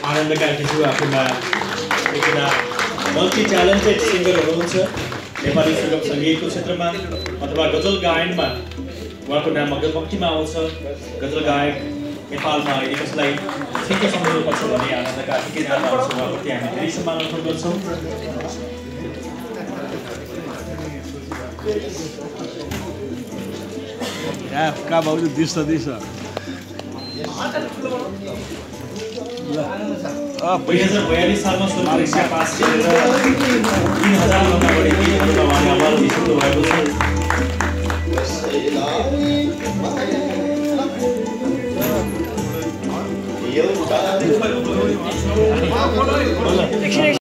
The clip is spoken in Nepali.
आनन्द कार्कीज्यू आफूमा एकजना मल्टी ट्यालेन्टेड सिङ्गर हुनुहुन्छ नेपाली फिल्म सङ्गीतको क्षेत्रमा अथवा गजल गायनमा उहाँको नाम अग्रपङ्क्तिमा आउँछ। गजल गायक नेपालमा अहिले कसलाई ठिक सम्झाउनुपर्छ भने आनन्द कार्कीकै नाम आउँछ। उहाँप्रति हामी धेरै सम्मान अर्पण गर्छौँ। का बाबु दिस 2042 सालमा स्वर परीक्षा पास गरेर 3000